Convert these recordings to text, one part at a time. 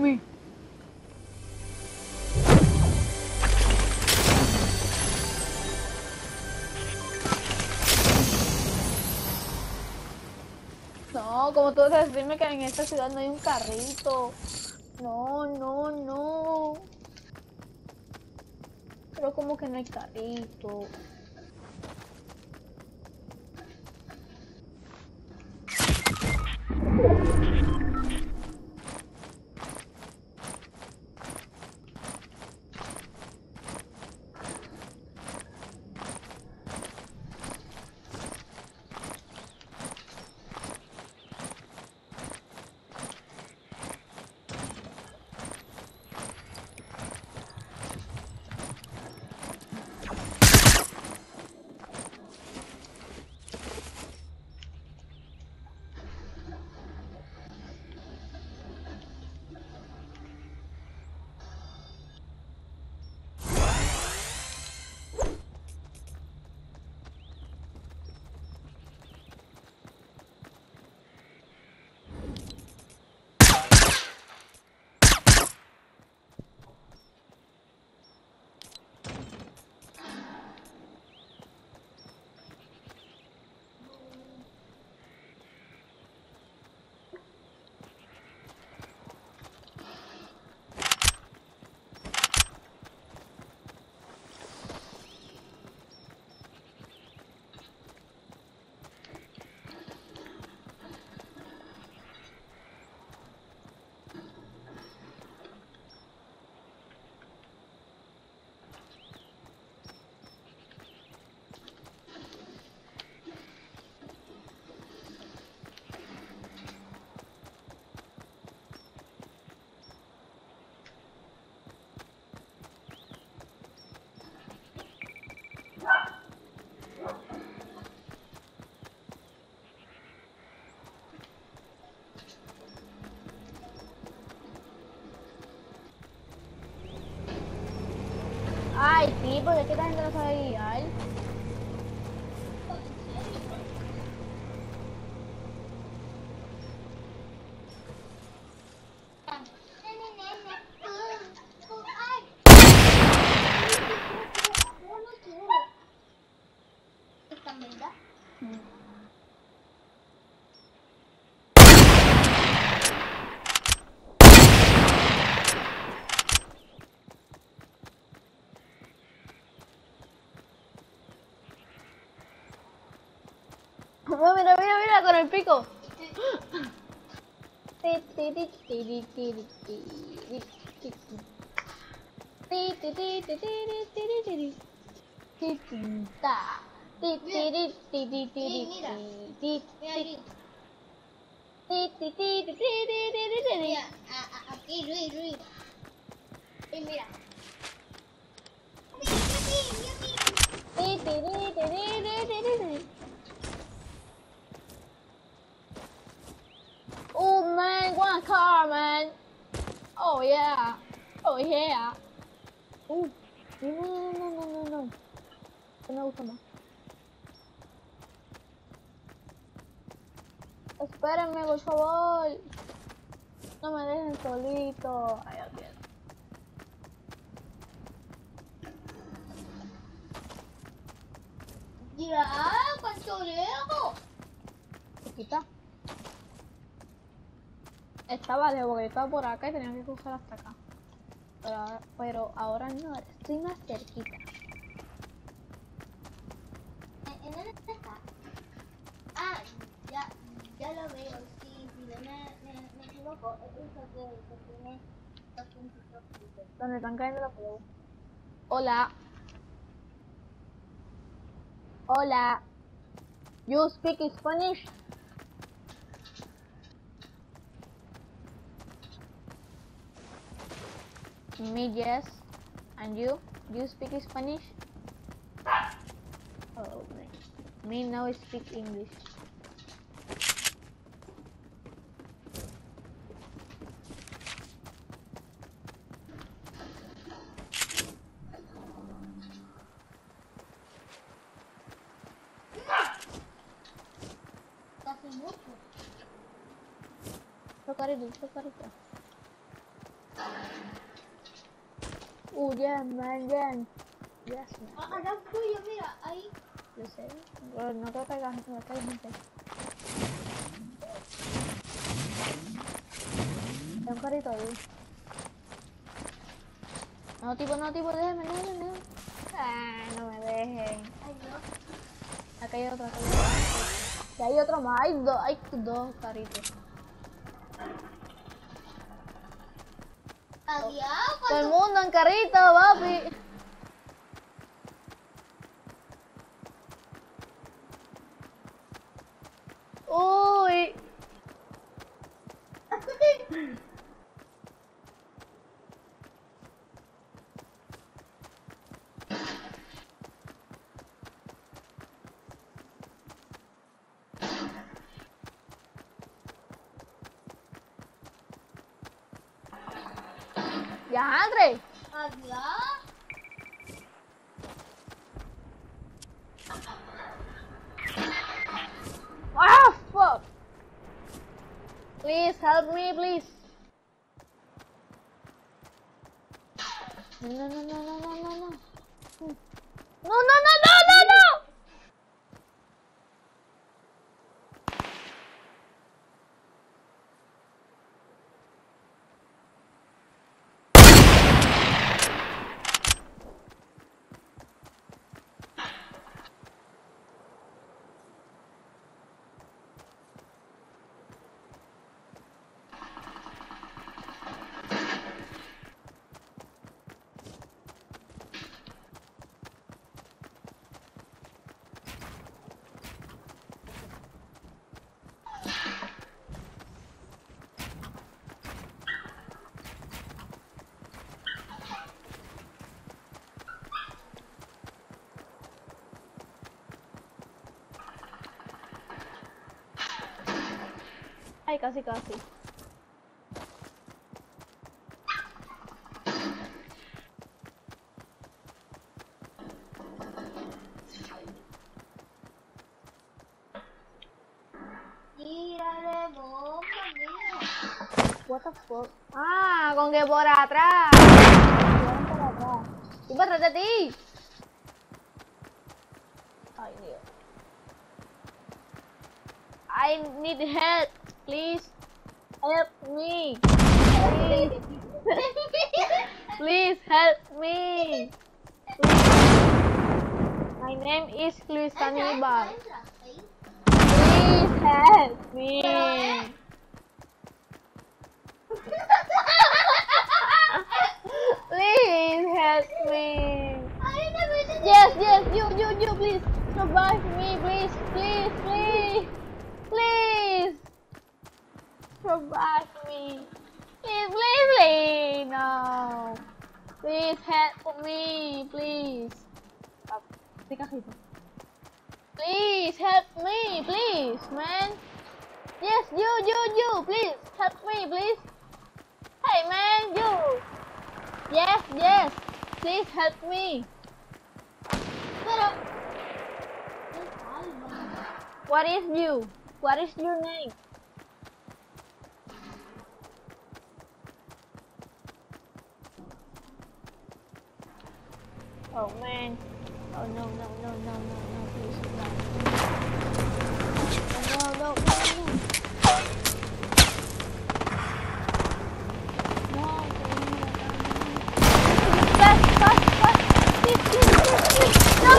me. No, como tú sabes, dime que en esta ciudad no hay un carrito. No, no, no. Pero como que no hay carrito. Ay, sí, porque es que esta gente no sabe guiar. No, mira, mira, mira, con el pico. Mira, aquí, Luis. Mira. Oh man, one car, man. Oh yeah. Oh yeah. No. No me gusta más. Espérenme, por favor. No me dejen solito. Ay, Dios. Mira, cuánto lejos. Chiquita. Estaba lejos porque yo estaba por acá y tenía que cruzar hasta acá. Pero ahora no, estoy más cerquita. ¿En dónde está? Ah, ya lo veo. Sí, si no me equivoco, es un que tiene 2 puntitos. Donde están cayendo los huevos. Hola. Hola. You speak Spanish? Me, yes. And you? Do you speak Spanish? Oh, me now speak English. Casi mucho. Socorrito. Yes, man, yes. Yes, man. Acá tuyo, mira, ahí. Yo sé. Pero no creo que haya gente. Hay un carrito ahí. No, tipo, déjeme. Ah, no me dejen. Ay, no. Acá hay otro, Y hay otro más. Hay dos carritos. Adiós, Todo el mundo en carrito, papi. Uy. Ya, Andre. Adiós. Ah, fuck. Please help me, please. No. No. Ay, casi. Tírale bomba, mira. What the fuck? Ah, con que por atrás. Por atrás. Y por atrás de ti. Ay, Dios. I need help. Please help me. Please help me. My name is Luis Anibal. Entra, ahí. Please help me. Please help me. Ay, no me dices. Yes, you, please survive me, please. Survive me. Please, no. Please help me, please. Please help me, please, man. Yes, you, please help me, please. Hey, man, you. Yes, please help me. Pero. Ay, calma. What is you? What is your name? Oh man. Oh no, please no. No. Fast. Please. No.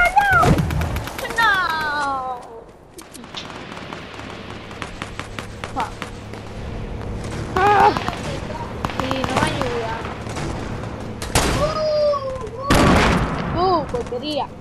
Fuck. Sí, no me ayuda. Porquería.